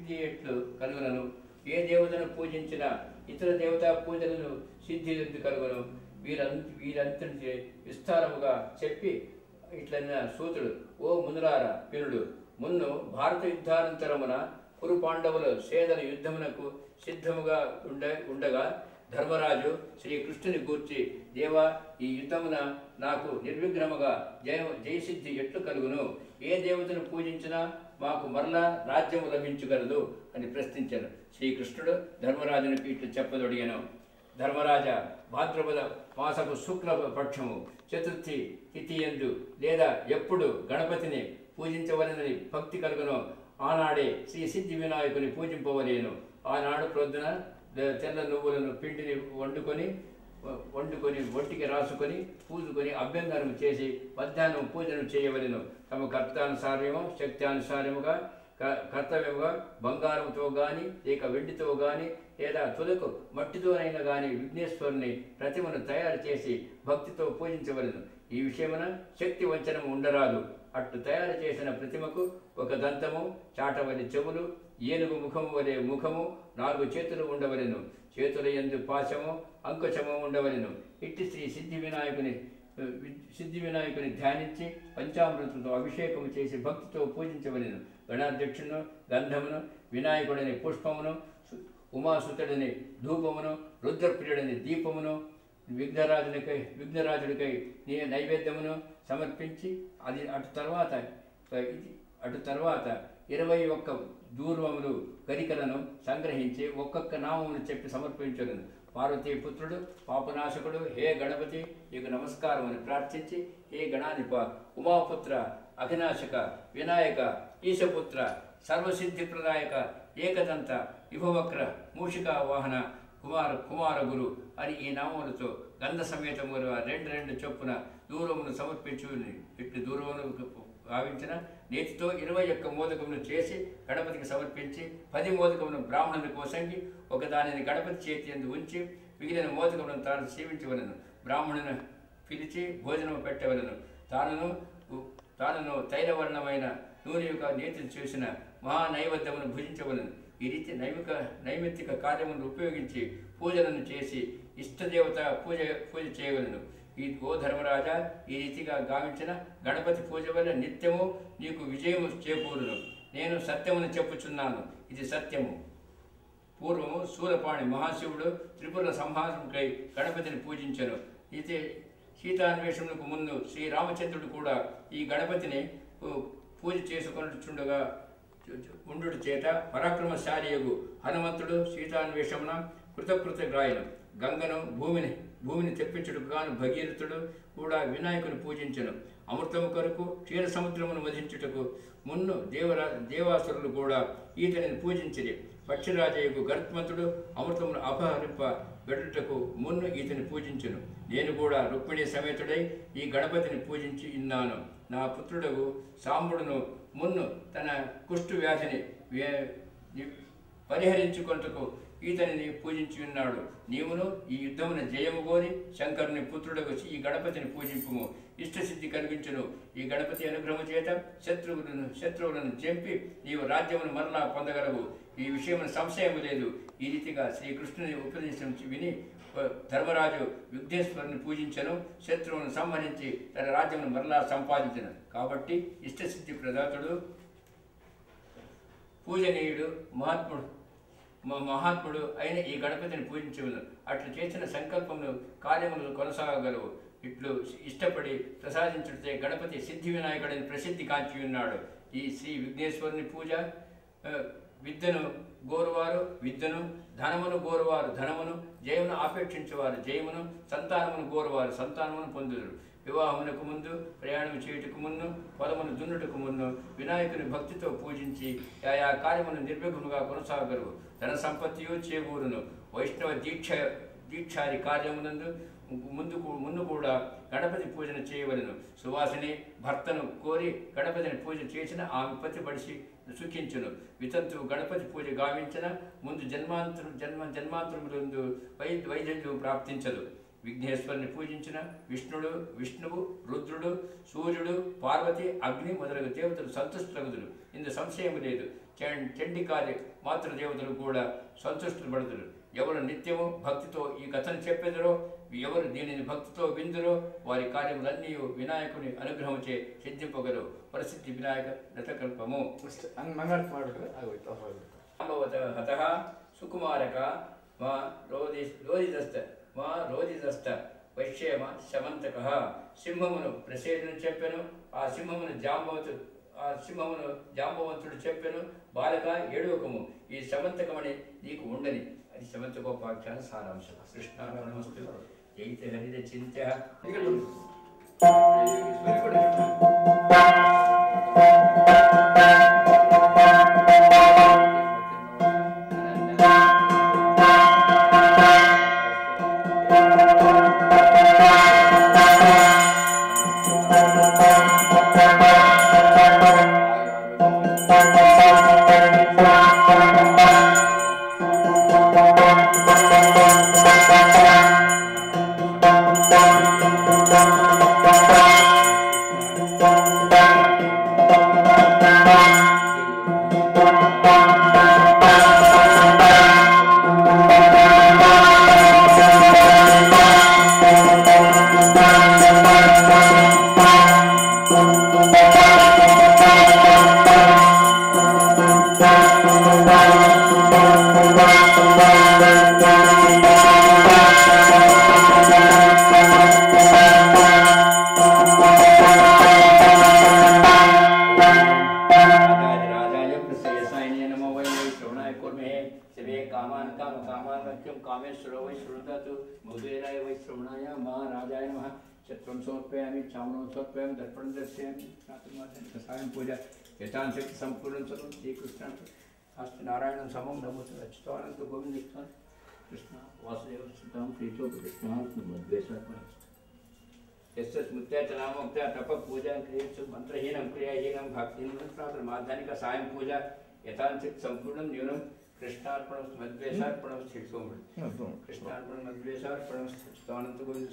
సిద్ధి ఎట్లు కలుగునను, ఏ దేవతను పూజించినా ఇతర దేవతా పూజలను సిద్ధి కలుగును. వీరంతటి విస్తారముగా చెప్పి ఇట్లన్న సూతుడు, ఓ మునులారా పినుడు, మున్ను భారత యుద్ధానంతరమున కురు పాండవుల సేదల యుద్ధమునకు సిద్ధముగా ఉండగా ధర్మరాజు శ్రీకృష్ణుని గూర్చి, దేవా, ఈ యుద్ధమున నాకు నిర్విఘ్నముగా జయసిద్ధి ఎట్లు కలుగును, ఏ దేవతను పూజించినా మాకు మరలా రాజ్యము లభించగలదు అని ప్రశ్నించాను. శ్రీకృష్ణుడు ధర్మరాజునికి ఇట్లు చెప్పదొడిగాను. ధర్మరాజ, భాద్రపద మాసపు శుక్ల పక్షము చతుర్థి తిథియందు లేదా ఎప్పుడు గణపతిని పూజించవలనని భక్తి కలుగునో ఆనాడే శ్రీ సిద్ధి వినాయకుని పూజింపవలేను. ఆనాడు ప్రొద్దున తెల్ల నువ్వులను పిండిని వండుకొని ఒంటికి రాసుకొని పూజుకొని అభ్యంతరం చేసి మధ్యాహ్నం పూజను చేయవలెను. తమ కర్తానుసార్యము శక్త్యానుసారముగా కర్తవ్యముగా బంగారంతో కానీ లేక వెండితో కానీ లేదా తులకు మట్టితోనైనా కానీ విఘ్నేశ్వరుని ప్రతిమను తయారు చేసి భక్తితో పూజించవలెను. ఈ విషయమున శక్తి వంచనము ఉండరాదు. అట్లు తయారు చేసిన ప్రతిమకు ఒక దంతము, చాటవలి చెవులు, ఏనుగు ముఖము వలె ముఖము, 4 చేతులు ఉండవలెను. చేతుల యందు పాశము, అంకుశము ఉండవలెను. ఇట్టి శ్రీ సిద్ధి వినాయకుని ధ్యానించి పంచామృతంతో అభిషేకము చేసి భక్తితో పూజించవలెను. గణాధ్యక్షును గంధమును, వినాయకుడిని పుష్పమును, ఉమాసుతుడిని ధూపమును, రుద్రప్రియుడిని దీపమును, విఘ్నరాజుడికై నైవేద్యమును సమర్పించి అటు తర్వాత 21 దూర్వములు గరికలను సంగ్రహించి ఒక్కొక్క నామమును చెప్పి సమర్పించను. పార్వతీపుత్రుడు పాపనాశకుడు, హే గణపతి నీకు నమస్కారం అని ప్రార్థించి, హే గణాధిప, ఉమాపుత్ర, అఘనాశక, వినాయక, ఈశపుత్ర, సర్వసిద్ధిప్రదాయక, ఏకదంత, యుభవక్ర, మూషికా వాహన, కుమార గురు అని ఈ నామములతో గంధ సమేతముగా 2 చొప్పున దూరమును సమర్పించు. ఇట్లు దూరమును భావించిన నేతితో 21 మోదకమును చేసి గణపతికి సమర్పించి 10 మోదకమును బ్రాహ్మణునికి వసంగి ఒకదానిని గణపతి చేతి యందు ఉంచి మిగిలిన మోదకములను తాను సేవించవలను. బ్రాహ్మణుని పిలిచి భోజనము పెట్టవలను. తానును తైలవర్ణమైన నూనె యొక్క నేతిని చూసిన మహానైవేద్యమును భుజించవలను. ఈ రీతి నైమిత్తిక కార్యములను ఉపయోగించి పూజలను చేసి ఇష్టదేవత పూజ చేయవలను. ఓ ధర్మరాజా, ఈ రీతిగా గావించిన గణపతి పూజ వల్ల నిత్యము నీకు విజయము చేకూరును. నేను సత్యమును చెప్పుచున్నాను, ఇది సత్యము. పూర్వము శూలపాణి మహాశివుడు త్రిపుర సంహారముకై గణపతిని పూజించెను. అయితే సీతాన్వేషణకు ముందు శ్రీరామచంద్రుడు కూడా ఈ గణపతిని పూజ చేసుకొనుచుండగా ఉండు చేత పరాక్రమశాలియగు హనుమంతుడు సీతాన్వేషమున కృతగ్రాయను. గంగను భూమిని తెప్పించుటకు గాను భగీరథుడు కూడా వినాయకుని పూజించెను. అమృతము కొరకు క్షీర సముద్రమును వధించుటకు మున్ను దేవాసురులు కూడా ఈతనిని పూజించిరి. పక్షిరాజయ్యకు గరుత్మంతుడు అమృతమును అపహరింప వెడుటకు మున్ను ఈతని పూజించెను. నేను కూడా రుక్మిణి సమేతుడై ఈ గణపతిని పూజించి ఉన్నాను. నా పుత్రుడు సాంబుడును మున్ను తన కుష్టు వ్యాధిని పరిహరించుకొంటకు ఈతనిని పూజించి ఉన్నాడు. నీవును ఈ యుద్ధమున జయము కోరి శంకరుని పుత్రుడకు ఈ గణపతిని పూజింపుము, ఇష్టసిద్ధి కలిగించును. ఈ గణపతి అనుగ్రహము చేత శత్రువులను చెంపి నీవు రాజ్యమును మరలా పొందగలవు. ఈ విషయమున సంశయము లేదు. ఈ రీతిగా శ్రీకృష్ణుని ఉపదేశం విని ధర్మరాజు విఘ్నేశ్వరుని పూజించను. శత్రువును సంహరించి తన రాజ్యమును మరలా సంపాదించను. కాబట్టి ఇష్టసిద్ధి ప్రదాతుడు, పూజనీయుడు, మహాత్ముడు అయిన ఈ గణపతిని పూజించవలను. అట్లు చేసిన సంకల్పములు కార్యములు కొనసాగగలవు. ఇట్లు ఇష్టపడి ప్రసాదించుడితే గణపతి సిద్ధి వినాయకుడిని ప్రసిద్ధి కాంచి ఉన్నాడు. ఈ శ్రీ విఘ్నేశ్వరుని పూజ విద్యను గోరువారు విద్యను, ధనమును గోరువారు ధనమును, జయమును ఆపేక్షించేవారు జయమును, సంతానమును గోరువారు సంతానమును పొందుదురు. వివాహమునకు ముందు, ప్రయాణం చేయుటకు మున్ను, పొలమును దున్నుటకు మున్ను వినాయకుని భక్తితో పూజించి ఆయా కార్యమును నిర్విఘ్నముగా కొనసాగరు. ధన సంపత్తియు చేకూరును. వైష్ణవ దీక్షాది కార్యమునందు ముందు కూడా గణపతి పూజను చేయవలను. సువాసిని భర్తను కోరి గణపతిని పూజ చేసిన ఆమె పతి పడిసి సుఖించును. వితంతువు గణపతి పూజ గావించిన ముందు జన్మాంతరములందు వైద్యం ప్రాప్తించదు. విఘ్నేశ్వరుని పూజించిన విష్ణువు, రుద్రుడు, సూర్యుడు, పార్వతి, అగ్ని మొదలగు దేవతలు సంతుష్టగుదురు. ఇందు సంశయం లేదు. చండికాది మాతృదేవతలు కూడా సంతుష్టులు పడుతురు. ఎవరు నిత్యము భక్తితో ఈ కథను చెప్పెదరో, ఎవరు దీనిని భక్తితో విందురో వారి కార్యములన్నీ వినాయకుని అనుగ్రహంచే సిద్ధింపగలవు. ప్రసిద్ధి వినాయక రథకల్పము. హత సుకుమారక మా రోదిదస్త వైశ్యేమ శమంతక. సింహమును ప్రసేదును చెప్పెను. ఆ సింహమును జాంబవంతుడు చెప్పెను. బాలక ఏడవకము, ఈ శమంతకమని నీకు ఉండని. అది శమంతకోపాఖ్యాన సారాంశం. కృష్ణార్పణమస్తు. జైతే హరిద చింత్య. सायं पूजा यथाशक्ति संपूर्ण सर्व श्रीकृष्ण अस्त नारायण समम नमोत अच्युतानंद गोविंद कृष्ण वासुदेव सुताम प्रीतो कृष्ण मद्वेषात्मन यस्य स्मृत्याचनामोक्त्या तप पूजा क्रियेषु मंत्रहीनं क्रियाहीनं भक्तिहीनं प्रातः माध्यानिक सायं पूजा यथाशक्ति संपूर्ण न्यूनं कृष्णार्पणं मद्वेषार्पणं श्रीसोम कृष्णार्पणं मद्वेषार्पणं अच्युतानंद गोविंद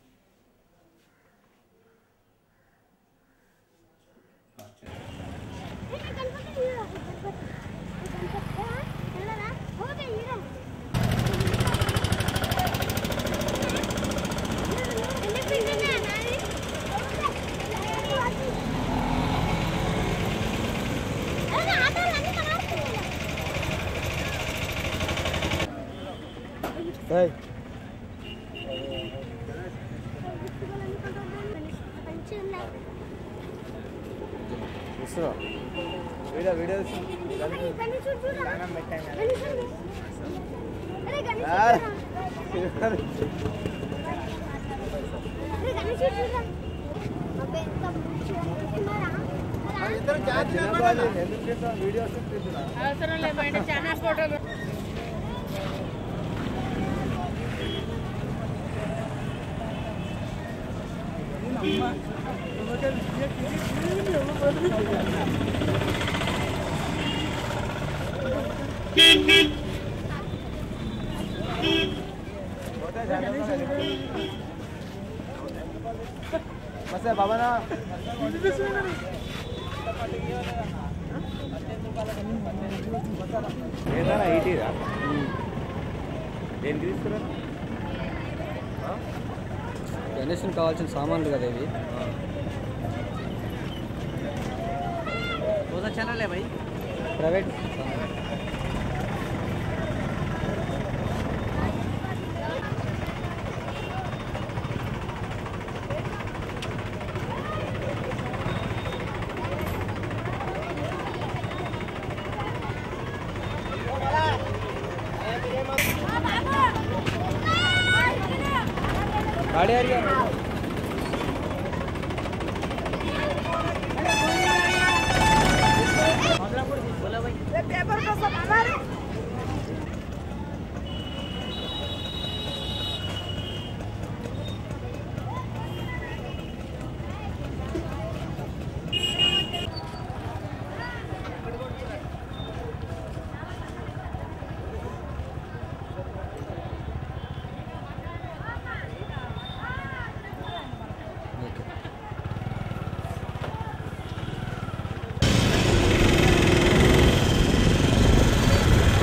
Hey. वीडियो అవసరం లేదు చాలా ఫోటోలు मस्त बाबा ना ఏదైనా ఈటీరా దేనికి తీసుకురా గణేష్కి కావాల్సిన సామాన్లు కదా ఇవి कोसा चैनल है भाई प्राइवेट गाड़ी आ रही है पेपर का सामान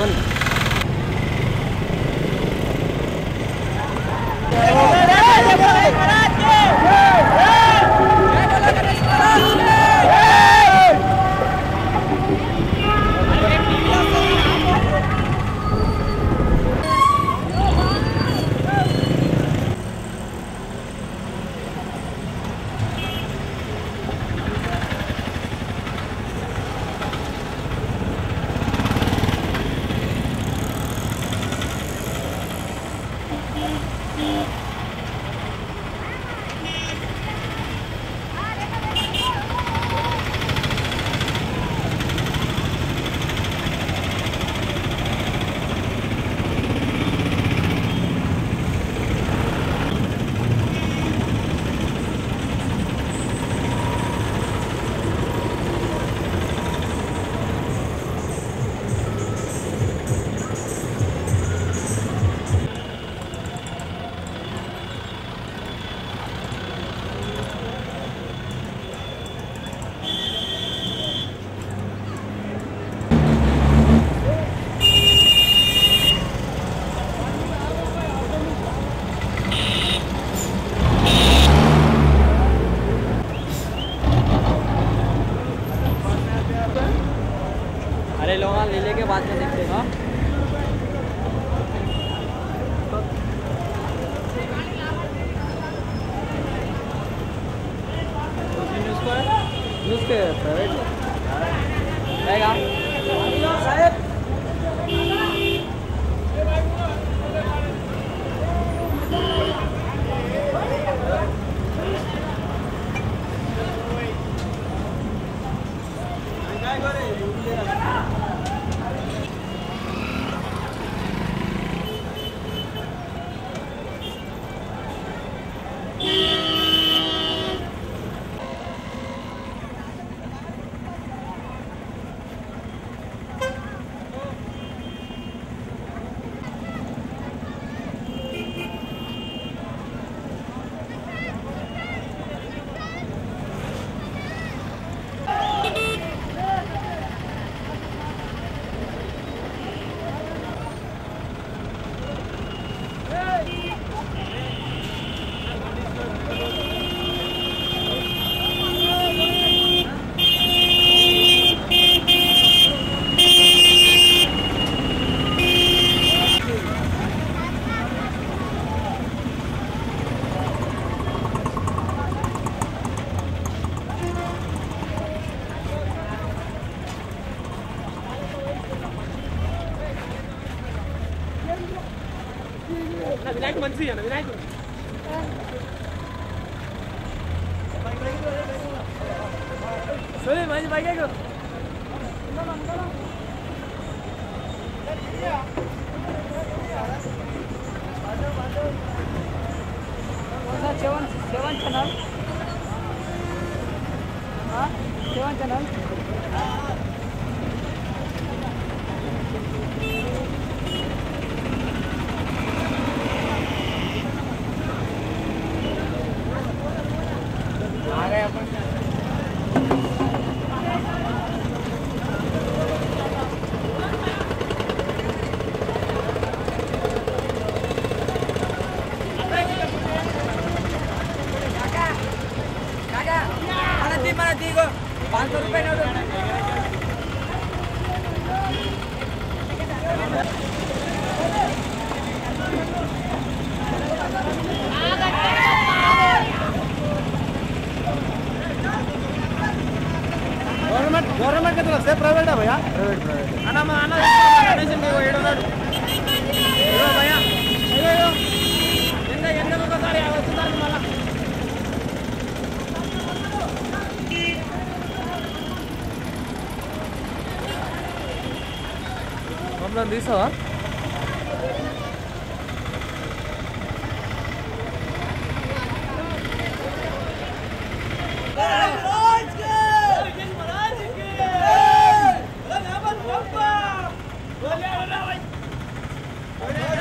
कौन अरे लोग ले लेके बाद में देखते हैं। न्यूज़ के प्राइवेट रहेगा साहब। विनायक मंत्री है ना विनायक सोने भाई भाई क्या करो सेवन चैनल हाँ 7 चैनल आ गए अपन mana tigo 500 रुपए नोट गवर्नमेंट के तरफ से प्राइवेट है भैया प्राइवेट आना डोनेशन में 700 भैया ఒకసారి వస్తుందని మళ్ళా మమ్మల్ని తీసావా बोले